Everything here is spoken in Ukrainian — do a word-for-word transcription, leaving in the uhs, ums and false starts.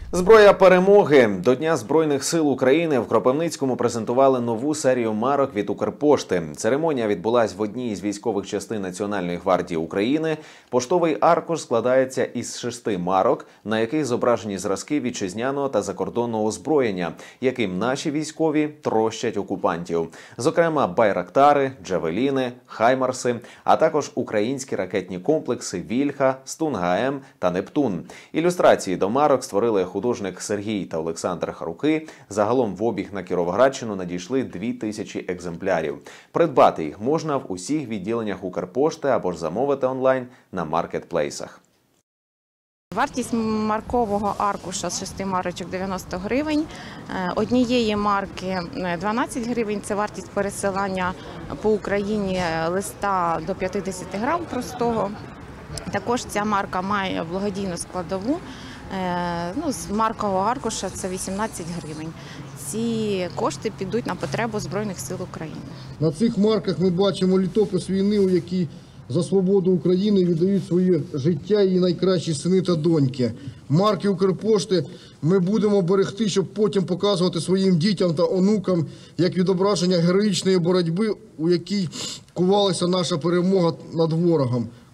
Зброя перемоги. До Дня Збройних сил України в Кропивницькому презентували нову серію марок від Укрпошти. Церемонія відбулась в одній із військових частин Національної гвардії України. Поштовий аркуш складається із шести марок, на яких зображені зразки вітчизняного та закордонного озброєння, яким наші військові трощать окупантів. Зокрема, байрактари, джавеліни, хаймарси, а також українські ракетні комплекси «Вільха», «Стунга-М» та «Нептун». Ілюстрації до марок створили художник Сергій та Олександр Харуки. Загалом в обіг на Кіровоградщину надійшли дві тисячі екземплярів. Придбати їх можна в усіх відділеннях Укрпошти або ж замовити онлайн на маркетплейсах. Вартість маркового аркуша з шести марочок дев'яносто гривень, однієї марки дванадцять гривень – це вартість пересилання по Україні листа до п'ятдесят грам простого. Також ця марка має благодійну складову. Ну, з маркового аркуша це вісімнадцять гривень. Ці кошти підуть на потребу Збройних сил України. На цих марках ми бачимо літопис війни, у якій за свободу України віддають своє життя її найкращі сини та доньки. Марки Укрпошти ми будемо берегти, щоб потім показувати своїм дітям та онукам як відображення героїчної боротьби, у якій кувалася наша перемога над ворогом.